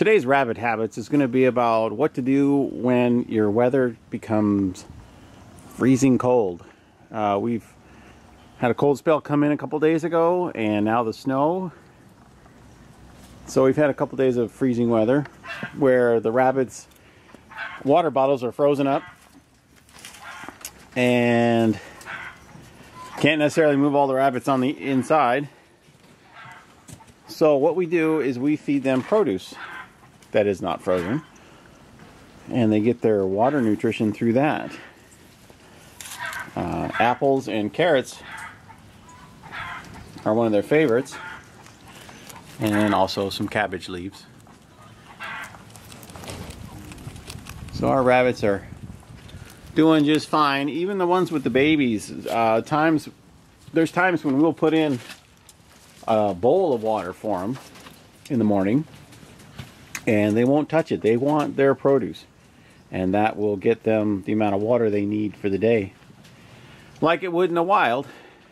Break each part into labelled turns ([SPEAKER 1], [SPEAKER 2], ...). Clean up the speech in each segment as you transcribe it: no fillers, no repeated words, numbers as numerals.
[SPEAKER 1] Today's rabbit habits is going to be about what to do when your weather becomes freezing cold. We've had a cold spell come in a couple days ago, and now the snow. So we've had a couple days of freezing weather where the rabbits' water bottles are frozen up and can't necessarily move all the rabbits on the inside. So what we do is we feed them produce that is not frozen, and they get their water nutrition through that. Apples and carrots are one of their favorites, and then also some cabbage leaves. So our rabbits are doing just fine, even the ones with the babies. There's times when we'll put in a bowl of water for them in the morning, and they won't touch it. They want their produce, and that will get them the amount of water they need for the day, like it would in the wild.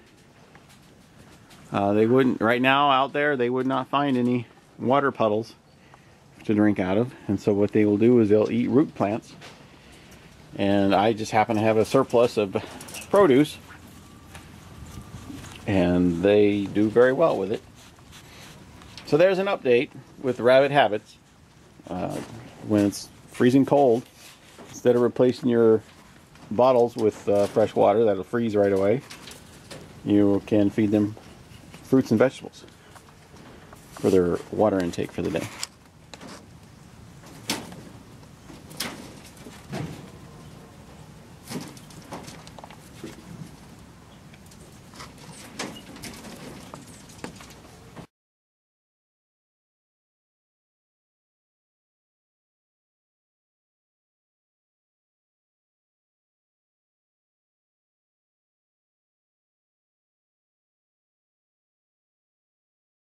[SPEAKER 1] They wouldn't, right now out there, they would not find any water puddles to drink out of, and so what they will do is they'll eat root plants, and I just happen to have a surplus of produce, and they do very well with it. So there's an update with the rabbit habits. When it's freezing cold, instead of replacing your bottles with fresh water that'll freeze right away, you can feed them fruits and vegetables for their water intake for the day.